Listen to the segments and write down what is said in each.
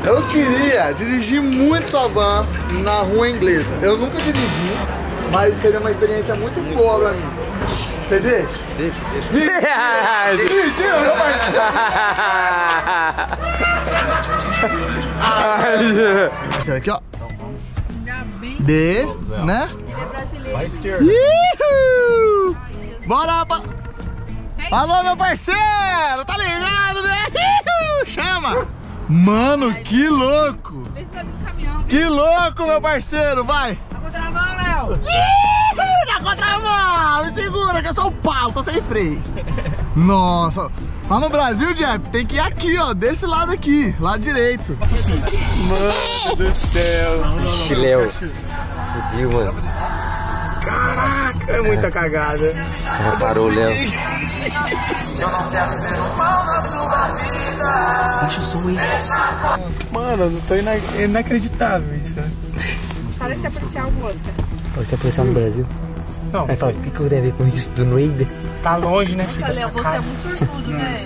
Eu queria dirigir muito sua van na rua inglesa. Eu nunca dirigi, mas seria uma experiência muito boa pra mim. Você deixa? Deixa. Mentira, meu parceiro. Será aqui, ó. D, né? Ele é brasileiro. Vai esquerda. Ihu! Bora, rapaz! Alô, meu parceiro! Tá ligado, né? Ihu! Chama! Mano, que louco! Vê se vai vir um caminhão. Que louco, meu parceiro! Vai! Na contramão, Léo! Ihu! Na contramão! Me segura que eu sou o Paulo, tô sem freio. Nossa! Lá no Brasil, Jeff, tem que ir aqui, ó, desse lado aqui, lado direito. Mano do céu! Ixi, Léo. Fudeu, mano. Caraca, é muita cagada. Ela parou, Léo. Eu não quero ser um mal na sua vida. Acho o som aí. Mano, não tô inacreditável isso, né? Parece ser policial, moça. Você é policial no Brasil? Não. Aí fala, o que eu tenho a ver com isso do Noida? Tá longe, né, filho? Nossa, dessa Léo, você é casa. muito sortudo, né?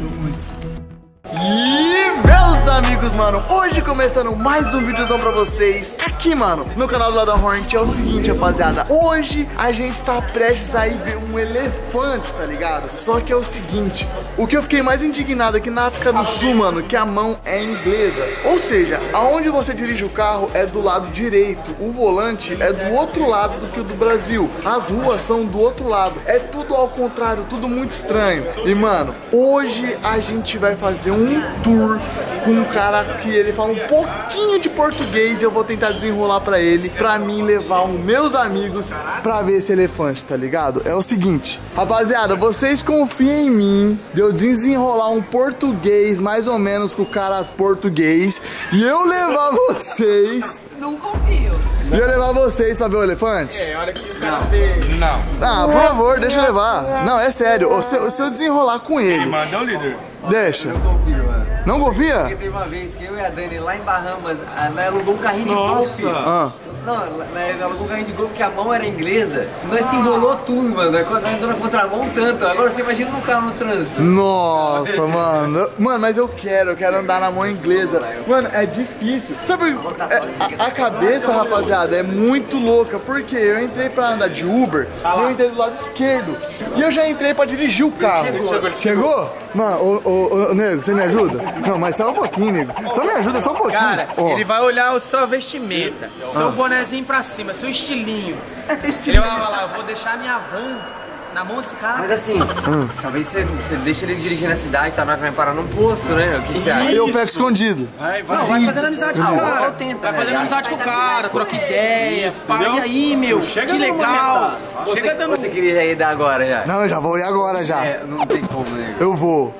E meus amigos, mano, hoje começando mais um videozão pra vocês aqui, mano, no canal do Lado da Hornet. É o seguinte, rapaziada, hoje a gente tá prestes a ir ver um elefante, tá ligado? Só que é o seguinte, o que eu fiquei mais indignado aqui na África do Sul, mano, que a mão é inglesa. Ou seja, aonde você dirige o carro é do lado direito, o volante é do outro lado do que o do Brasil, as ruas são do outro lado, é tudo ao contrário, tudo muito estranho. E, mano, hoje a gente vai fazer um tour com um cara que ele fala um pouquinho de português e eu vou tentar desenrolar pra ele, pra mim levar os meus amigos pra ver esse elefante, tá ligado? É o seguinte, rapaziada, vocês confiam em mim de eu desenrolar um português mais ou menos com o cara português e eu levar vocês... Não confio. E eu levar vocês pra ver o elefante? É, olha que o cara fez. Não. Ah, por favor, deixa eu levar. Não, é sério, se eu desenrolar com ele... Mandou, líder? Deixa. Não confio, mano. Não confia? Porque teve uma vez que eu e a Dani lá em Bahamas, nós alugou um carrinho de golfe. Ah. Não, nós alugou um carrinho de golfe que a mão era inglesa. Nós se embolou tudo, mano. Nós andou na contramão tanto. Agora você imagina um carro no trânsito. Nossa, mano. Mano, mas eu quero andar na mão inglesa. Mano, é difícil. Sabe, a cabeça, rapaziada, é muito louca. Porque eu entrei pra andar de Uber e eu entrei do lado esquerdo. E eu já entrei pra dirigir o carro. Chegou? Mano, ô, nego, você me ajuda? Não, mas só um pouquinho, nego. Só me ajuda, só um pouquinho. Cara, Ó. ele vai olhar a sua vestimenta, seu bonezinho pra cima, seu estilinho. Ele vai falar, vou deixar minha van na mão desse cara. Mas assim, talvez você deixe ele dirigir na cidade, tá? Nós vai parar num posto, né? O que você acha? Eu pego escondido. Vai fazendo amizade com o cara. Tenta, Vai fazendo amizade com o cara, troca ideia. Para e aí, meu, que legal. Chega dando... Você queria já ir dar agora, já? Não, eu já vou ir agora já. É, não tem como, né? Eu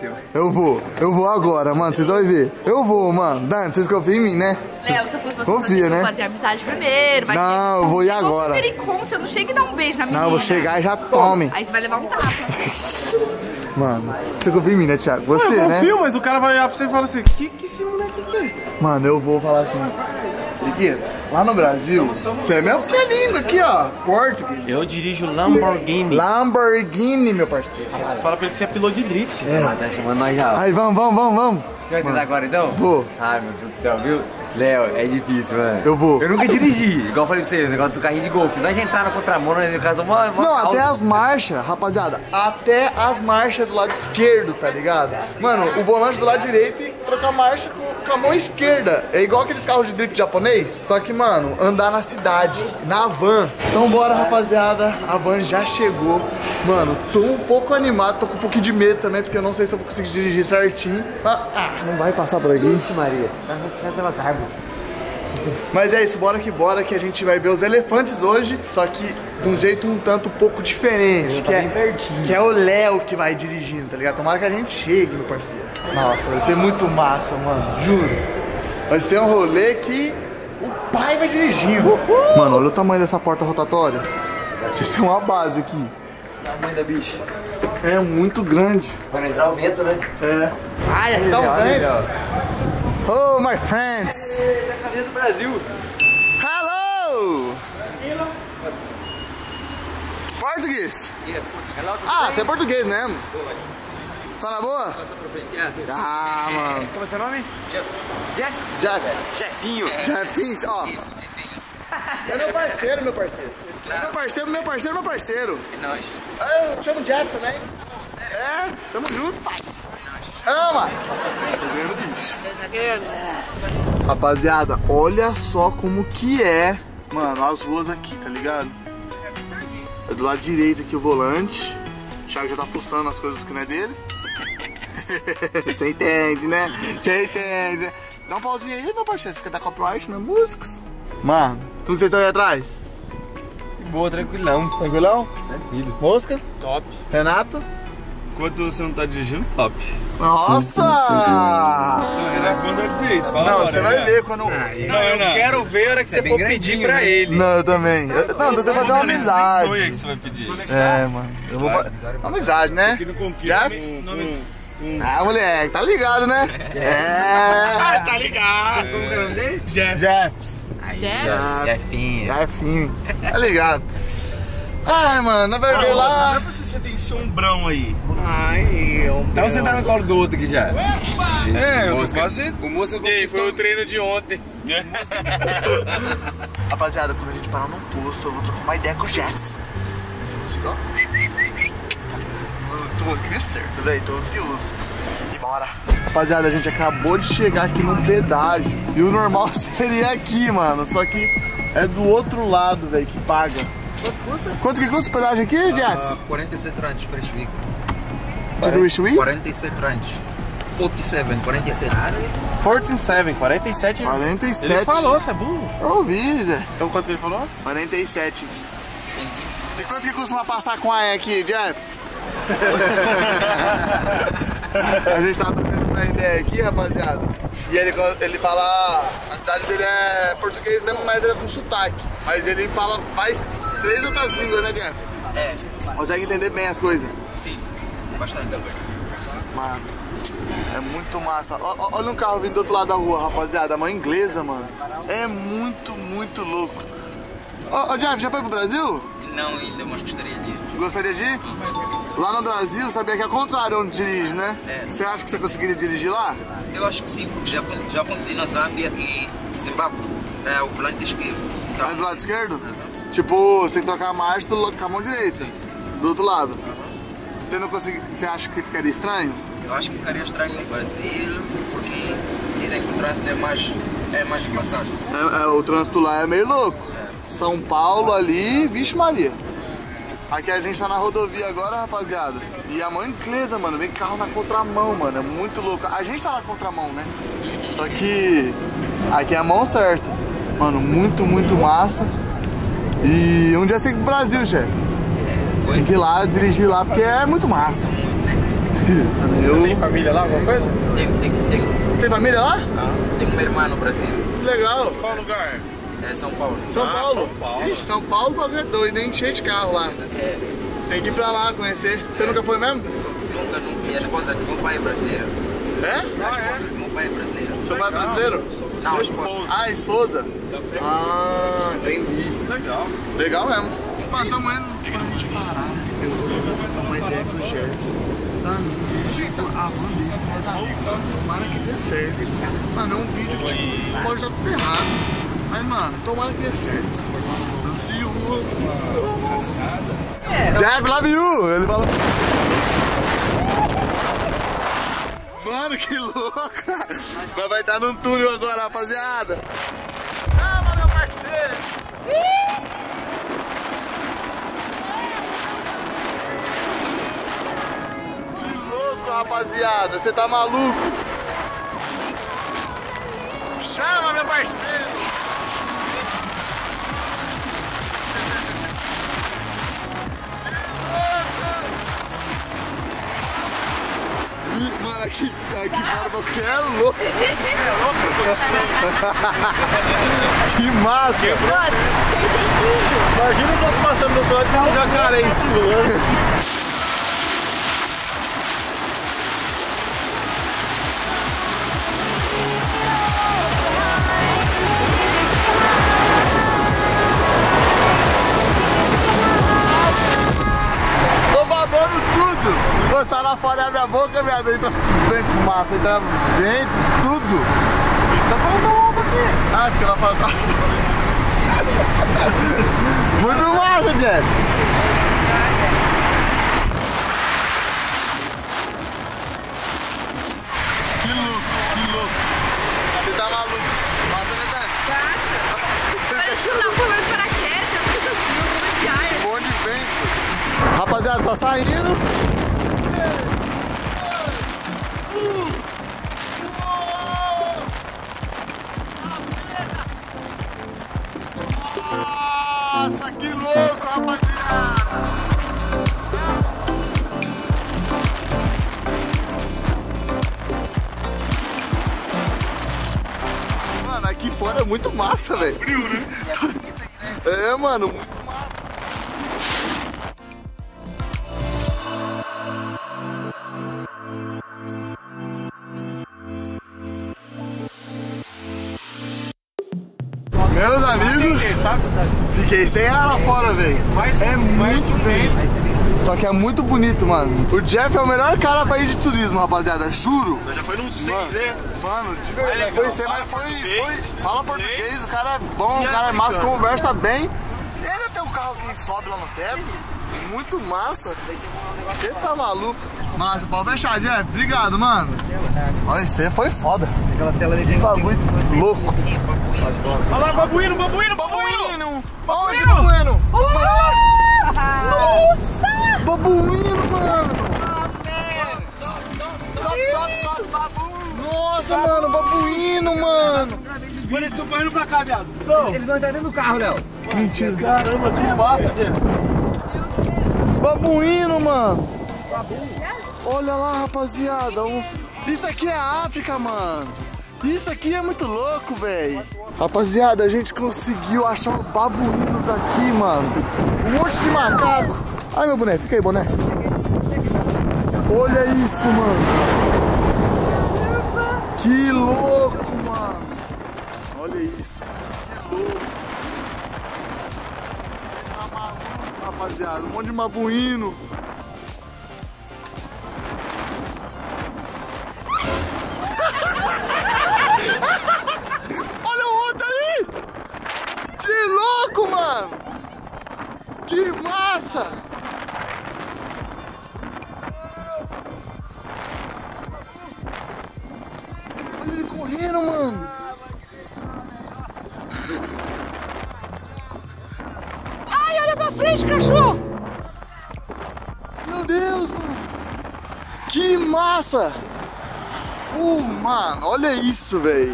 vou agora, mano, vocês vão ver. Eu vou, mano. Dani, vocês confiam em mim, né? Léo, se fosse você, Confia, né? fazer amizade primeiro. Vai Não, eu vou ir agora. Você não chega e dá um beijo na menina. Não, eu vou chegar e já tome. Aí você vai levar um tapa. Mano, você confia em mim, né, Thiago? Você, Eu né? confio, mas o cara vai olhar pra você e falar assim, que esse moleque tem? Mano, eu vou falar assim. Ligueta, lá no Brasil, você é meu lindo aqui, ó. Português. Eu dirijo Lamborghini. Lamborghini, meu parceiro. Fala pra ele que você é piloto de drift. Tá chamando nós já. Aí, vamos. Você vai tentar agora então? Vou. Ai, meu Deus do céu, viu? Léo, é difícil, mano. Eu vou. Eu nunca dirigi, igual eu falei pra você, o negócio do carrinho de golfe. Nós já entraram na contramão, nós no caso, Não, até as marchas, rapaziada, até as marchas do lado esquerdo, tá ligado? Mano, o volante do lado direito e trocar marcha com a mão esquerda. É igual aqueles carros de drift japonês, só que, mano, andar na cidade, na van. Então bora, rapaziada, a van já chegou. Mano, tô um pouco animado, tô com um pouquinho de medo também, porque eu não sei se eu vou conseguir dirigir certinho. Não vai passar por aqui? Ixi, Maria, tá fechado pelas árvores. Mas é isso, bora que a gente vai ver os elefantes hoje, só que de um jeito um tanto pouco diferente, que é o Léo que vai dirigindo, tá ligado? Tomara que a gente chegue, meu parceiro. Nossa, vai ser muito massa, mano, juro. Vai ser um rolê que o pai vai dirigindo. Mano, olha o tamanho dessa porta rotatória. Vocês têm uma base aqui. O tamanho da bicha. É muito grande. Vai entrar o vento, né? É. Ai, aqui tá um vento. Oh, my friends. É a cabeça do Brasil. Hello! Português. Yes, Portugal. Ah, você é português mesmo? Só na boa? Ah, mano. Como é seu nome? Jeff. Chefinho. Jefinho, ó. É meu parceiro, meu parceiro. É meu parceiro. É nóis. Eu chamo Jeff também. É, tamo junto, pai. Ama! Tô ganhando bicho. Rapaziada, olha só como que é, mano, as ruas aqui, tá ligado? É do lado direito aqui o volante. O Thiago já tá fuçando as coisas que não é dele. Você entende, né? Você entende. Dá um pauzinho aí, meu parceiro. Você quer dar copyright nas músicas? Mano, como vocês estão aí atrás? Boa, tranquilão. Tranquilão? Tranquilo. Mosca? Top. Renato? Enquanto você não tá dirigindo, top. Nossa! Renato mandou dizer isso, fala Não, agora, você vai né? ver quando... Não, eu quero ver a hora que você bem for grandinho, pedir pra né? ele. Não, eu também. Não, tô tentando fazer uma amizade. Sonho aí que você vai pedir. É, mano. Eu vou fazer uma amizade, né? Aqui no Conquista, Jeff? Ah, moleque, tá ligado, né? É. tá ligado. Como que é o nome dele? Jeff. Jefinho. Jefinho. Tá ligado. Ai, mano, nós vai ver Não é lá. pra você ter esse ombrão aí. Então você tá no colo do outro aqui já. É, eu tô quase... O moço Foi o treino de ontem. Rapaziada, quando a gente parar num posto, eu vou trocar uma ideia com o Jess. Mas eu consigo, ó. Tá ligado? Eu tô aqui certo, velho. Tô ansioso. E bora. Rapaziada, a gente acabou de chegar aqui num pedágio. E o normal seria aqui, mano. Só que é do outro lado, velho, que paga. Quanto que custa o pedágio aqui, Jets? 47 ranchos para Schwick. Tudo isso aí? 47 ranchos. 47. 47, 47. 47. Ele falou, você é burro. Eu ouvi, Zé. Então quanto que ele falou? 47. E quanto que costuma passar com a E aqui, Jeff? A gente tá trocando uma ideia aqui, rapaziada. E ele fala... A cidade dele é português mesmo, mas é com sotaque. Mas ele fala mais 3 outras línguas, né, Jeff? É. Consegue entender bem as coisas. Sim. Bastante também. Mano, é muito massa. Olha um carro vindo do outro lado da rua, rapaziada. Uma inglesa, mano. É muito, muito louco. Ô, Jeff, já foi pro Brasil? Não ainda, mas gostaria de ir. Gostaria de ir? Lá no Brasil, sabia que é contrário onde dirige, né? É. Você acha que você conseguiria dirigir lá? Eu acho que sim, porque já conduzi na Zâmbia e Zimbábue. É o volante esquerdo. Então, É do lado esquerdo? Tipo, você tem que trocar a marcha com a mão direita. Do outro lado. Você não consegue. Você acha que ficaria estranho? eu acho que ficaria estranho no Brasil, porque dizem que o trânsito é mais embaçado. O trânsito lá é meio louco. São Paulo ali, vixe Maria. Aqui a gente tá na rodovia agora, rapaziada. E a mão inglesa, mano, vem carro na contramão, mano. É muito louco. A gente tá na contramão, né? Só que aqui é a mão certa. Mano, muito, muito massa. E um dia você tem que ir pro Brasil, chefe. Tem que ir lá, dirigir lá, porque é muito massa. Você tem família lá, alguma coisa? Tem. Você tem família lá? Tem uma irmã no Brasil. Legal. Qual lugar? É São Paulo. São Paulo? São Paulo. Ixi, São Paulo, o bagulho é doido, hein? Cheio de carro lá. Tem que ir pra lá conhecer. Você nunca foi mesmo? Nunca. E a esposa do meu pai é brasileira. É? A esposa do meu pai é brasileira. Seu pai é brasileiro? Não, a esposa. Ah, a esposa? Ah, entendi. Legal. Legal mesmo. Mano, tamo indo pra gente parar. Eu vou trocar uma ideia com o Jeff. Pra mim, dirigir a van dele com meus amigos. Tomara que dê certo. Mano, é um vídeo que tipo, pode dar tudo errado. Mas, mano, tomara que dê certo. Ansioso. Jeff, love you! Ele falou. Mano, que louca! Nós vai estar num túnel agora, rapaziada. Chama, meu parceiro! Que louco, rapaziada! Você tá maluco? Chama, meu parceiro! Mano, aqui fora o bagulho é louco. Que massa. Mano, vocês têm filho. Imagina os outros passando do outro lado e um jacaré em cima. Tô babando tudo. Vou sair lá fora e abre a boca. louca, viado. Entra vento, fumaça, entra vento, tudo. Tá falando louco assim. Ah, porque ela fala. Muito massa, Jeff. Que louco. Você tá maluco. Massa, né, Dani? Parece que eu tava pulando paraquedas, eu de ar. Um monte de vento. Rapaziada, tá saindo. Nossa, que louco, rapaziada! Mano, aqui fora é muito massa, velho. Frio, né? É, mano, muito massa. Meus amigos, fiquei sem ar lá fora, velho. É muito vento. Só que é muito bonito, mano. O Jeff é o melhor cara pra ir de turismo, rapaziada. Juro. Já foi num 6, né? Mano, de verdade. Foi sem, mas foi. Fala português, o cara é bom, o cara é massa, conversa bem. E ainda tem um carro que sobe lá no teto. Muito massa. Você tá maluco. Massa, pode fechar, Jeff. Obrigado, mano. Olha, você foi foda. Aquelas telas Que bagulho louco. Olha lá, babuíno. Onde, babuíno? Nossa! Babuíno, mano. Sobe. Nossa, mano, babuíno, mano. Mano, eles estão indo pra cá, viado. Eles vão entrar dentro do carro, Léo. Mentira. Caramba, que massa, Jeff. Babuíno, mano. Olha lá, rapaziada. Isso aqui é a África, mano. Isso aqui é muito louco, velho. Rapaziada, a gente conseguiu achar uns babuínos aqui, mano. Um monte de macaco. Ai, meu boné, fica aí, boné. Olha isso, mano. Que louco, mano. Olha isso. Que louco. Tá maluco, rapaziada. Um monte de babuíno. Olha o outro ali! Que louco, mano! Que massa! Olha ele correndo, mano! Ai, olha pra frente, cachorro! Meu Deus, mano! Que massa! Mano, olha isso, velho!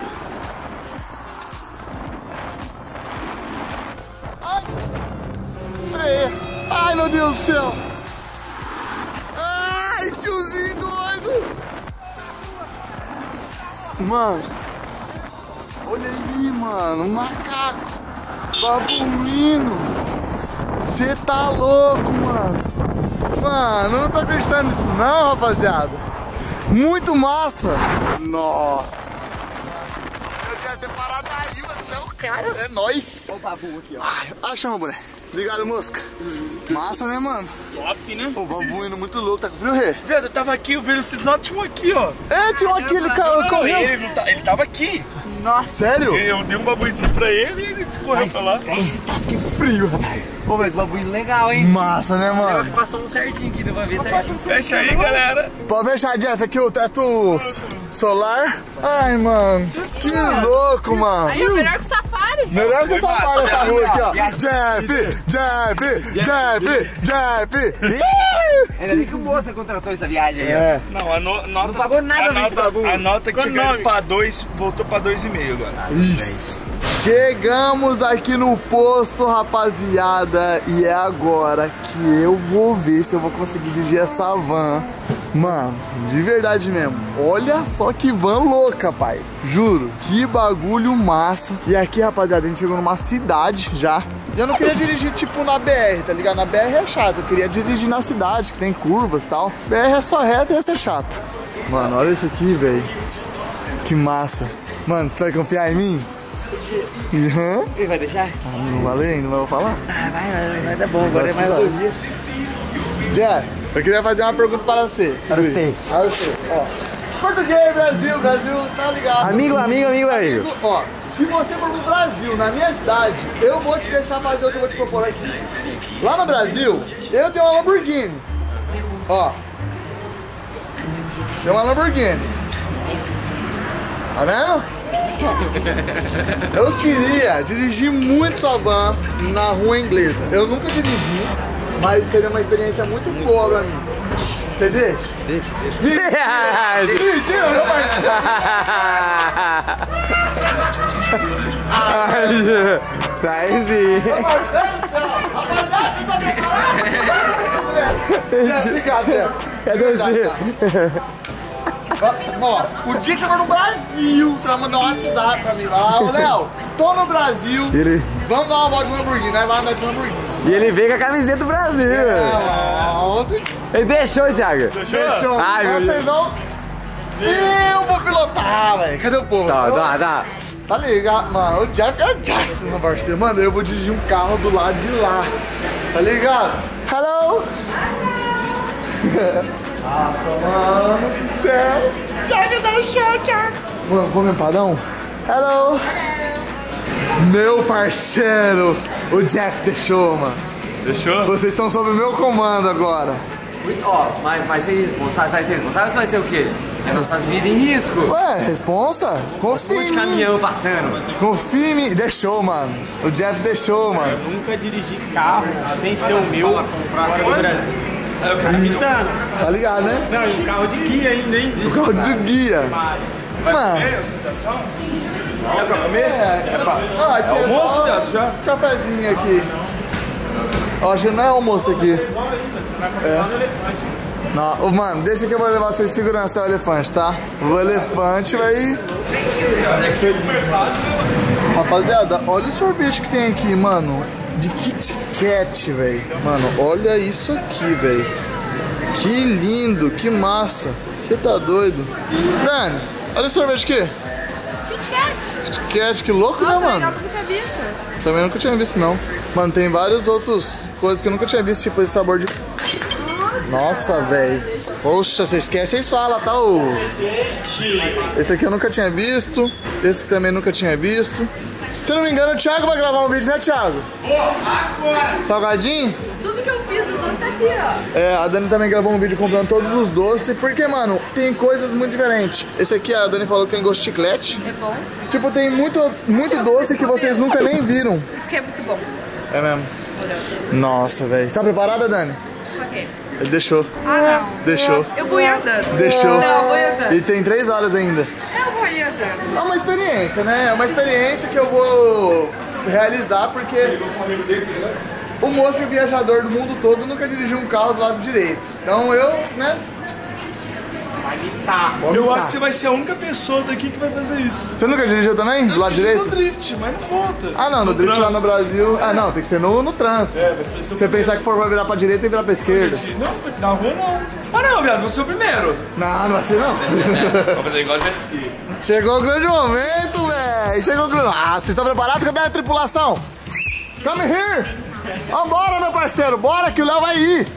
Ai! Freia! Ai, meu Deus do céu! Ai, tiozinho doido! Mano! Olha aí, mano! Um macaco! Babuíno! Você tá louco, mano! Mano, eu não tô acreditando nisso não, rapaziada! Muito massa! Nossa! Eu devia ter parado aí, mas não, cara, é nóis! Olha o babu aqui, ó. Ai, chama, boné. Obrigado, mosca. Massa, né, mano? Top, né? O babuíno muito louco, tá com frio, Rê? Viado, eu tava aqui, eu vi esses notos, tinha um aqui, ó. É, tinha um aqui, ele correu. Ele tava aqui. Nossa. Sério? Eu dei um babuizinho pra ele e ele correu pra lá. Que frio, rapaz. Pô, mas babuíno legal, hein? Massa, né, mano? Passou um certinho aqui, deu pra ver certinho. Fecha aí, galera. Pode fechar, Jeff, aqui o teto solar. Ai, mano, que louco, mano. Aí é melhor que o safari. Melhor que o safari essa rua aqui, ó. Jeff. Ainda bem que o moça contratou essa viagem aí, ó. É. Não, a nota... Não pagou nada nesse babu. A nota que tinha ido pra 2, voltou pra 2,5 agora. Isso. Chegamos aqui no posto, rapaziada, e é agora que eu vou ver se eu vou conseguir dirigir essa van. Mano, de verdade mesmo, olha só que van louca, pai. Juro, que bagulho massa. E aqui, rapaziada, a gente chegou numa cidade já. E eu não queria dirigir tipo na BR, tá ligado? Na BR é chato, eu queria dirigir na cidade, que tem curvas e tal. BR é só reta e ia ser chato. Mano, olha isso aqui, velho. Que massa. Mano, você vai confiar em mim? Uhum. Ele vai deixar? Não valeu ainda, mas eu vou falar. Ah, vai dar bom, agora é mais 2 dias. Jeff, Eu queria fazer uma pergunta para você. Para você. Para você, ó. Português, Brasil, tá ligado? Amigo. Ó, se você for pro Brasil, na minha cidade, eu vou te deixar fazer o que eu vou te propor aqui. Lá no Brasil, eu tenho uma Lamborghini. Ó. Tem uma Lamborghini. Tá vendo? Eu queria dirigir muito sua van na rua inglesa. Eu nunca dirigi, mas seria uma experiência muito boa pra mim. Você deixa? Deixa. Mentira, meu parceiro. Daí sim. Obrigado, Zé. Cadê você? Ó, o dia que você for no Brasil, você vai mandar um WhatsApp pra mim. Vai lá, ô Léo, tô no Brasil, vamos dar uma volta de Lamborghini, nós vamos andar de Lamborghini. E ele veio com a camiseta do Brasil. Ele deixou, Thiago. Fechou. Ai, meu Vocês Deus. vão... Eu vou pilotar, velho. Cadê o povo? Tá. Tá ligado, mano? O Jeff é o Jackson, meu parceiro. Mano, eu vou dirigir um carro do lado de lá. Tá ligado? Hello! Nossa, mano do céu. Thiago, dá um show, Thiago. Mano, vamos empadão? Hello! Meu parceiro, o Jeff deixou, mano. Fechou? Vocês estão sob o meu comando agora. Ó, mas vai ser responsável, vai ser responsável ou vai ser o quê? É nossas vidas em risco. Ué, responsa? Confia De em mim. caminhão passando. Confia em mim. Deixou, mano. O Jeff deixou, mano. Nunca dirigi carro sem ser o meu fora do Brasil. Tá imitando. Tá ligado, né? Não, e um carro de guia ainda, hein? O carro de guia. Mano. É pra comer? Ah, aqui Almoço, só viado, já? um cafezinho aqui. Eu acho que não é almoço aqui. É. Não, ô, mano, deixa que eu vou levar vocês de segurança até o elefante, tá? O elefante vai... Rapaziada, olha o sorvete que tem aqui, mano. De Kit Kat, velho. Mano, olha isso aqui, velho. Que lindo, que massa. Você tá doido? Dani, olha esse sorvete aqui. Kit Kat. Kit Kat, que louco, Nossa, né, mano? legal, nunca tinha visto. Também nunca tinha visto, não. Mano, tem várias outras coisas que eu nunca tinha visto, tipo esse sabor de... Nossa, velho. Poxa, vocês querem, vocês falam, tá? Esse aqui eu nunca tinha visto. Esse aqui também nunca tinha visto. Se eu não me engano, o Thiago vai gravar um vídeo, né, Thiago? Agora! Salgadinho? Tudo que eu fiz dos doces tá aqui, ó. É, a Dani também gravou um vídeo comprando todos os doces. Porque, mano, tem coisas muito diferentes. Esse aqui, a Dani falou que tem gosto de chiclete. É bom. Tipo, tem muito doce que vocês nunca nem viram. Isso que é muito bom. É mesmo. Nossa, velho. Tá preparada, Dani? Pra quê? Ele deixou. Ah, não. Deixou. Eu vou ir andando. Deixou. Não, eu vou ir andando. E tem 3 horas ainda. Eu vou ir andando. É uma experiência, né? É uma experiência que eu vou realizar porque o moço viajador do mundo todo nunca dirigiu um carro do lado direito. Então eu, né? Eu acho que você vai ser a única pessoa daqui que vai fazer isso. Você nunca dirigiu também? Do lado No direito? drift, mas não conta. Ah não, no drift lá no Brasil. Ah não, tem que ser no trânsito. É, vai ser seu Você pensar que for vai virar pra direita e virar pra esquerda. Não, na rua não. Ah não, viado, você é o primeiro. Não, não vai ser não. Vamos fazer igual jet ski. Chegou o grande momento, velho. Chegou o grande... Ah, vocês estão preparados? Cadê a tripulação? Come here. Vambora, meu parceiro. Bora que o Léo vai ir.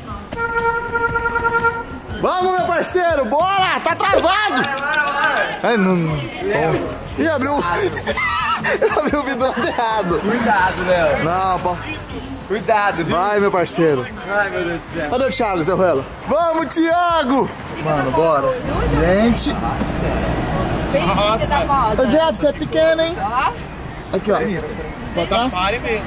Vamos, meu parceiro. Bora. Tá atrasado. Ai, não... Ih, abriu... Eu abri o vidro errado. Cuidado, Léo. Não, pô. Cuidado, viu? Vai, meu parceiro. Ai, meu Deus do céu. Cadê o Thiago, Zé Ruela? Vamos, Thiago. Mano, bora. Gente. Bem da moda. Ô, Jeff, você é pequeno, hein? Ó. Aqui, ó. Pra trás. Pare mesmo.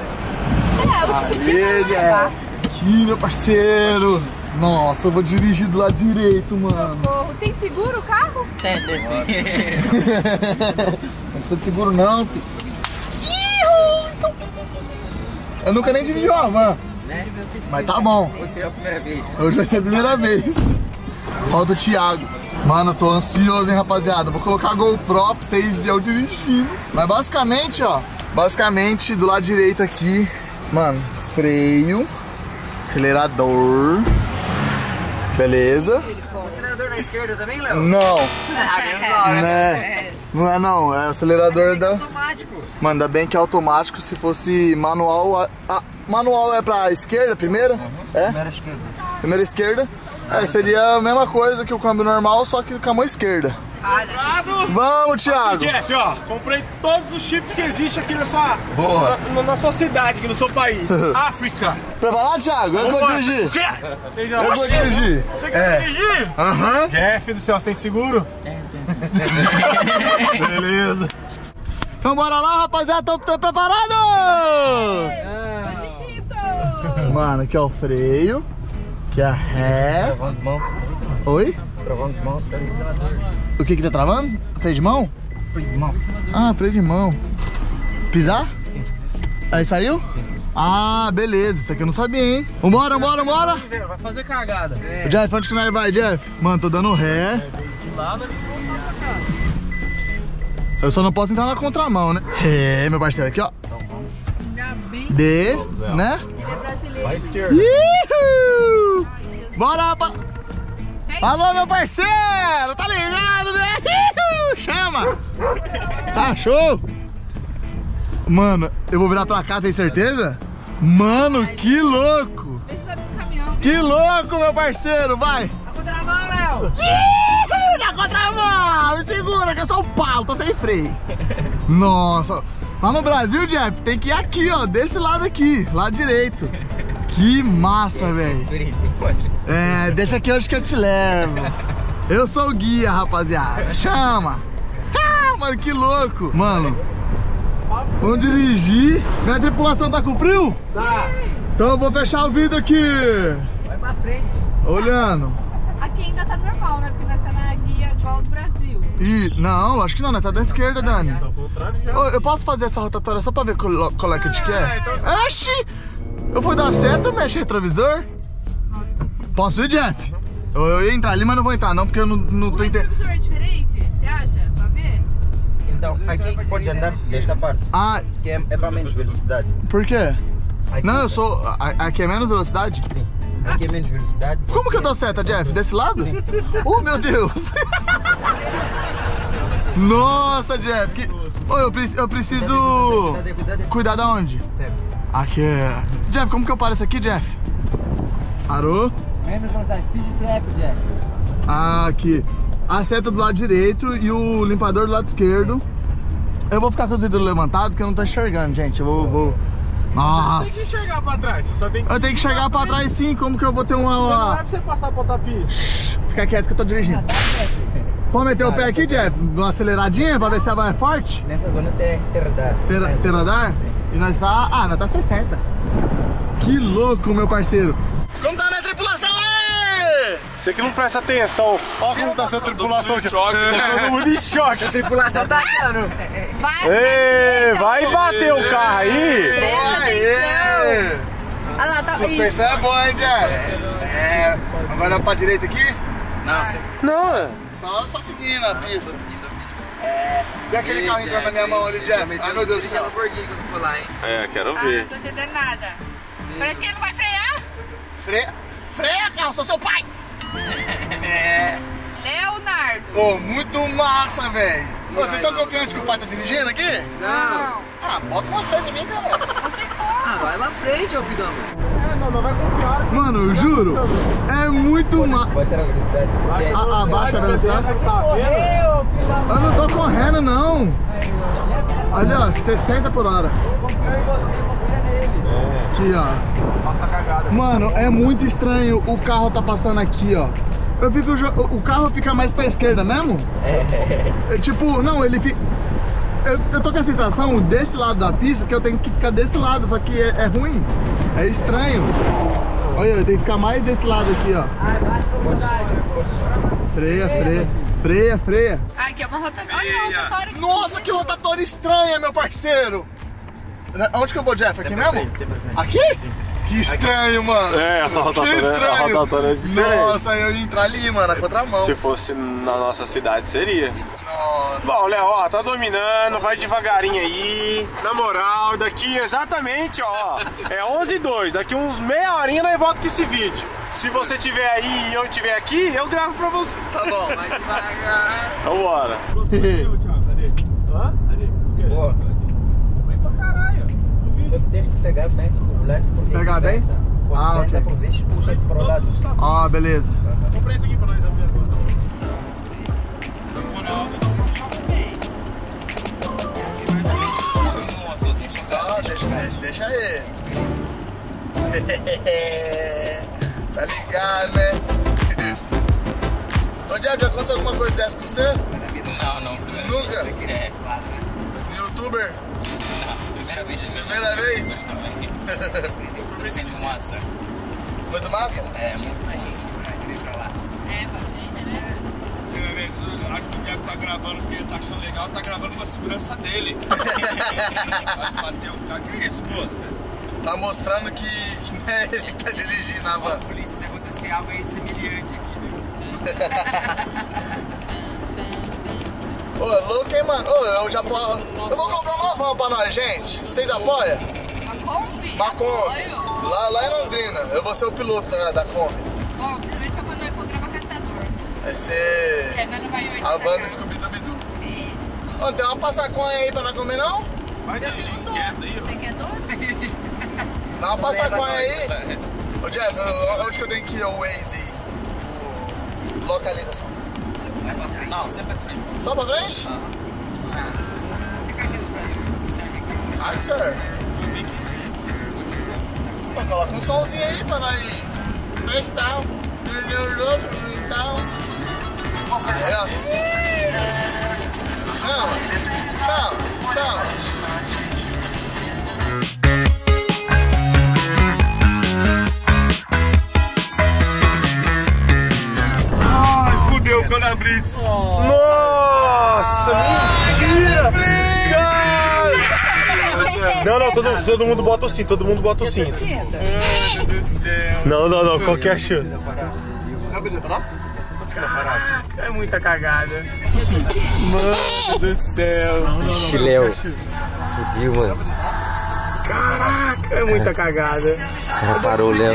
Ele é. Aqui, meu parceiro. Nossa, eu vou dirigir do lado direito, mano. Socorro. Tem seguro o carro? Não precisa de seguro não, filho. Eu nunca nem dirigi uma van. Mas tá bom. Hoje é a primeira vez. Hoje vai ser a primeira vez. Falta o Thiago. Mano, eu tô ansioso, hein, rapaziada. Vou colocar a GoPro pra vocês verem eu dirigindo. Mas basicamente, ó. Basicamente, do lado direito aqui, mano, freio, acelerador. Beleza? O acelerador na esquerda também, Léo? Não. Né? Não é não, é acelerador da... Automático. Mano, ainda bem que é automático. Se fosse manual... Manual é pra esquerda primeiro? É? Primeira esquerda. Primeira esquerda. É, seria a mesma coisa que o câmbio normal, só que com a mão esquerda. Vamos, Thiago. Aqui, Jeff, ó, comprei todos os chips que existem aqui na sua, na sua cidade, aqui no seu país. África. Preparado, Thiago? Eu vou dirigir. Eu vou dirigir. Você quer dirigir? Aham. Jeff do céu, você tem seguro? Beleza. Então bora lá, rapaziada, estão preparados? Mano, aqui é o freio. Aqui é a ré. Travão de mão. Oi? Travão de mão. O que tá travando? Freio de mão? Freio de mão. Ah, freio de mão. Pisar? Sim. Aí saiu? Sim. Ah, beleza. Isso aqui eu não sabia, hein? Vambora. Vai fazer cagada. O Jeff, onde que nós vai, Jeff? Mano, tô dando ré. De lado, Eu só não posso entrar na contramão, né? É, meu parceiro, aqui, ó. Ainda bem D, né? que ele é brasileiro. Vai esquerda. Ihu! Bora, rapaz! Alô, meu parceiro! Tá ligado, né? Ihu! Chama! Tá show! Mano, eu vou virar pra cá, tem certeza? Mano, que louco! Deixa eu no caminhão. Que louco, meu parceiro! Vai! Tá com travão, Léo. Ihu! Na contramão! Me segura que eu sou o pau, tô sem freio. Nossa! Lá no Brasil, Jeff, tem que ir aqui, ó, desse lado aqui, lado direito. Que massa, velho. É, deixa aqui onde que eu te levo. Eu sou o guia, rapaziada. Chama. Ah, mano, que louco. Mano, vamos dirigir. Minha tripulação tá com frio? Tá. Então eu vou fechar o vidro aqui. Vai pra frente. Olhando. Aqui ainda tá normal, né? Porque nós tá na guia igual do Brasil. Ih, não, acho que não, né? Tá da esquerda, Dani. Ô, eu posso fazer essa rotatória só pra ver qual é que a gente quer? Oxi! Eu vou dar seta, mexe retrovisor. Nossa, esqueci. Posso ir, Jeff? Eu ia entrar ali, mas não vou entrar não, porque eu não tô O entendendo. retrovisor é diferente? Você acha? Pra ver? Então, aqui pode andar desta parte, Ah, que é pra menos velocidade. por quê? Aqui, Não, eu sou... Aqui é menos velocidade? Sim. Aqui é menos velocidade. Como que eu dou seta, Jeff? Desse lado? Oh, meu Deus! Nossa, Jeff, que... Ô, eu preciso... Cuidado. Cuidar da onde? Certo. Aqui é... Jeff, como que eu paro isso aqui, Jeff? Parou? Menos velocidade. Speed trap, Jeff. Aqui. A seta do lado direito e o limpador do lado esquerdo. Eu vou ficar com os vidros levantados que eu não tô enxergando, gente. Eu vou... Nossa! Tem que enxergar pra trás. Você só tem que... Eu tenho que enxergar pra trás sim, como que eu vou ter Não é uma... pra você passar pra outra pista. Fica quieto que eu tô dirigindo. Pode meter o pé aqui, Jeff? Uma aceleradinha pra ver se a van é forte? Nessa zona tem radar. Tem radar? E nós tá... Ah, nós tá 60. Que louco, meu parceiro. Como tá a minha tripulação aí? Você que não presta atenção. Olha como tá a sua tripulação aqui. Todo mundo em choque. A tripulação tá dando. Ei, vai bater o carro aí. Presta atenção. Olha lá, tá... Suspensão é boa, hein, Jeff? É... Agora pra direita aqui? Não. Só seguindo a pista. É... E aquele carro entrando na minha mão ali, Jeff? Ai, meu Deus do céu. Lamborghini quando for lá, hein? É, quero Ah, não tô entendendo nada. Parece que ele não vai frear. Freia, carro, sou seu pai! Leonardo. Pô, muito massa, velho. Vocês estão confiantes que o pai tá dirigindo aqui? Não. Ah, bota uma frente em mim, cara. Não tem como. Vai pra frente, ô filho. Não vai confiar. Mano, eu juro, é muito massa. Baixar a velocidade. Abaixa a velocidade. Tá vendo? Eu não tô correndo, não. Olha, ó, 60 por hora. Aqui, ó. Passa cagada. Mano, é muito estranho o carro tá passando aqui, ó. Eu fico, o carro fica mais pra esquerda mesmo? É tipo, não, ele fica... Eu tô com a sensação desse lado da pista que eu tenho que ficar desse lado, só que é ruim. É estranho. Olha, eu tenho que ficar mais desse lado aqui, ó. Freia. Ah, aqui é uma rotatória. Olha a rotatória. Nossa, que rotatória estranha, meu parceiro. Onde que eu vou, Jeff? Aqui mesmo? Aqui? Que estranho, mano. É, essa rotatória, Que estranho. a rotatória é diferente. Nossa, eu ia entrar ali, mano, na contramão. Se fosse na nossa cidade, seria. Nossa. Bom, Léo, ó, tá dominando, vai devagarinho aí. Na moral, daqui exatamente, ó, é 11h02. Daqui uns meia horinha nós volta com esse vídeo. Se você tiver aí e eu tiver aqui, eu gravo pra você. Tá bom. Vai devagar. Vambora. Boa. Vem pra caralho. Só que tem que pegar bem o volante. Pegar bem? Ah, ok. Puxa pro lado. Ah, beleza. Comprei isso aqui pra nós ver agora. Ah, deixa aí. Tá ligado, né? Ô, Diabo, já aconteceu alguma coisa dessa com você? Não. Nunca? É, claro, né? Youtuber? Não, primeira vez. Primeira vez? Também. Sendo massa. Muito massa? É, muito da gente pra lá. É, bastante, né? Acho que o Diego tá gravando porque ele tá achando legal, tá gravando com a segurança dele. Mas bater o carro, que é isso, moço? Tá mostrando que não é ele que tá dirigindo a van. Polícia, se acontecer algo aí semelhante aqui, né? Ô, louco, hein, mano? Ô, eu vou comprar uma van pra nós, gente. Vocês apoiam? Uma Kombi? Uma Kombi. Apoio. Lá em Londrina. Eu vou ser o piloto da Kombi. Bom, primeiro pra quando nós for gravar Caçador. Vai ser Porque nós não vai hoje. a van do Scooby-Doo. Ô, tem uma passaconha aí pra nós comer, não? Vai Eu tenho um doce. Você quer doce? Dá uma passaconha aí. Ô, Jeff, onde que eu tenho que ir? O Waze aí. O localização. Não, sempre pra frente. Só pra frente? Tem carteira do Brasil? Serve aqui. Ah, senhor. Pô, coloca um somzinho aí pra nós. Então. Então. Calma. Ai, fudeu quando abri isso. Nossa, mentira! Cara! Não, todo mundo bota o cinto, todo mundo bota o cinto. Meu Deus do céu. Não, qual que é a chance? É muita cagada. Mano do céu. Léo. Fudeu, mano. Caraca, é muita cagada. O cara parou, Léo.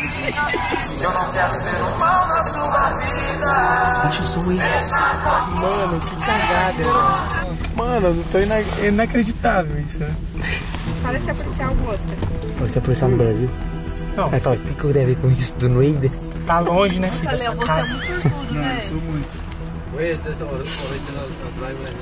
Eu não quero ser um mal na sua vida. Deixa o som aí. Mano, que cagada. Mano, inacreditável isso, né? Fala se é policial, moça. Você é policial no Brasil? Não. Aí fala, o que eu devo ver com isso do Noida? Tá longe, né, filho? Léo, você é muito sortudo, né? Where is this original driver?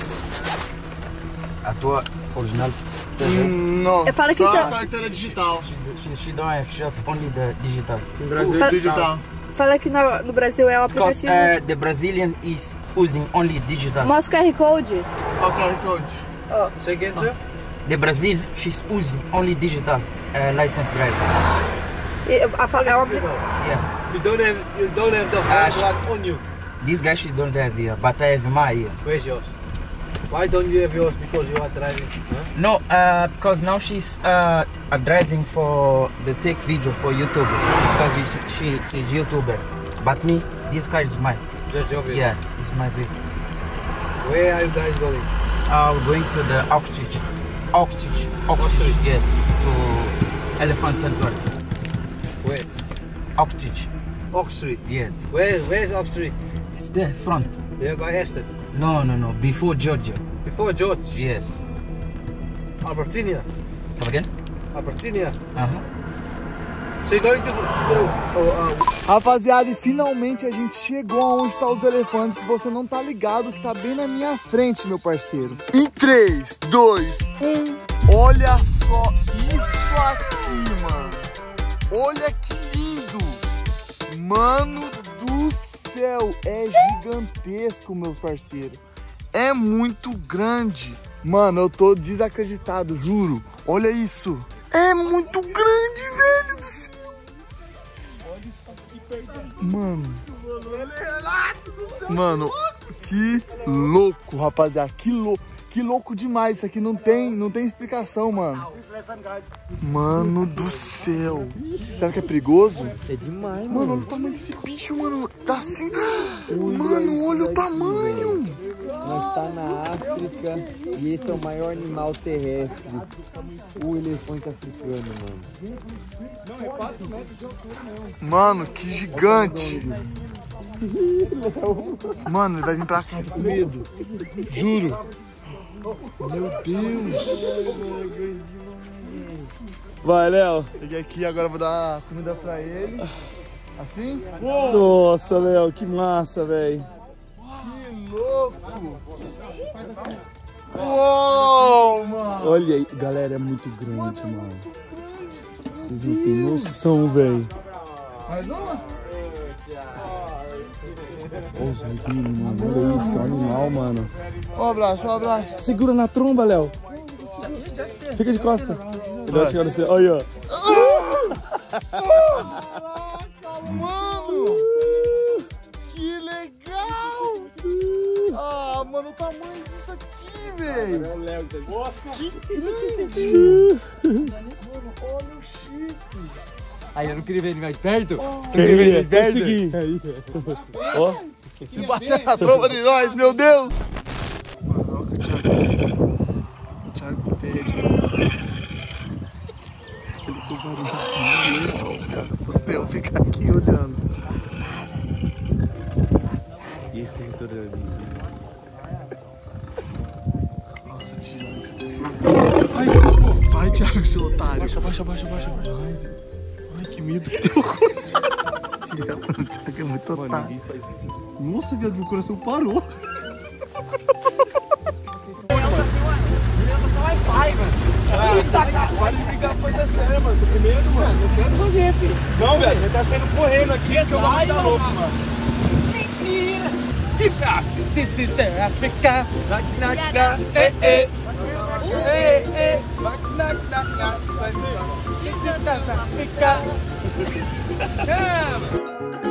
A tua original? Não. Eu falo que só isso é- a carteira digital. She don't have, she have only the digital. No Brasil é digital. Fala que no Brasil é o Because aplicativo. the Brazilian is using only digital. Mostra o QR Code. Qual que é o code? Say again, sir? The Brazil, she's using only digital license driver. É o aplicativo. Yeah. You don't have the Ah, one on you. This guy she don't have here, but I have my here. Where's yours? Why don't you have yours? Because you are driving. Huh? No, because now she's driving for the take video for YouTube. Because she's YouTuber. But me, this car is mine. Just your vehicle. Yeah, it's my vehicle. Where are you guys going? We're going to the Oxbridge. Oxbridge, yes, to Elephant Sanctuary. Where? Oxbridge, Oak Street. yes. Where's Oak Street? It's there, front. Yeah, by Aston. No, before Georgia. Before George. Yes. Albertinia. Come again? Albertinia. Uh-huh. So you're going to... Rapaziada, e finalmente a gente chegou aonde tá os elefantes. Você não tá ligado que tá bem na minha frente, meu parceiro. Em 3, 2, 1. Olha só isso aqui, mano. Olha que lindo. Mano do céu, é gigantesco, meus parceiros. É muito grande. Mano, eu tô desacreditado, juro. Olha isso. É muito grande, velho do céu. Mano, que louco, rapaziada. Que louco demais. Isso aqui não tem explicação, mano. Mano do céu. Será que é perigoso? É demais, Mano, olha o tamanho desse bicho, mano. Tá assim. Mano, olha o tamanho. Nós tá na África e esse é o maior animal terrestre. O elefante africano, mano. Mano, que gigante. Mano, ele vai vir pra cá, tô com medo. Juro. Meu Deus. Vai, Léo. Peguei aqui, agora eu vou dar comida pra ele. Assim? Nossa, Léo, que massa, velho. Que louco! Uou, mano! Olha aí, galera, é muito grande, mano. Vocês não têm noção, velho. Mais uma? Olha os reguinhos, mano. Olha isso, é um animal, mano. Ó o abraço, ó o abraço. Segura na tromba, Léo. Fica de costa. Ele vai chegar no céu. Olha, Caraca, mano! Que legal! Ah, mano, o tamanho disso aqui, velho! Que grande! Mano, olha o Chico! Aí eu não queria ver ele mais perto. queria conseguir. Ó. Se bater na tromba de nós, meu Deus! Mano, olha o que o Thiago pede. O Thiago pede, mano. Ele com barulho de dinheiro, cara. Eu ficar aqui olhando. E esse território é isso, né? Nossa, Thiago, você tá... Vai, Thiago, seu otário. Baixa. Ai, que medo que deu. O Thiago é muito otário. Nossa, viado, meu coração parou. Pode ligar coisa séria, mano. Tô com medo, mano. Não quero fazer, filho. Não, velho. Ele tá saindo correndo aqui porque o bagulho tá louco, mano. Mentira! This is Africa. Africa.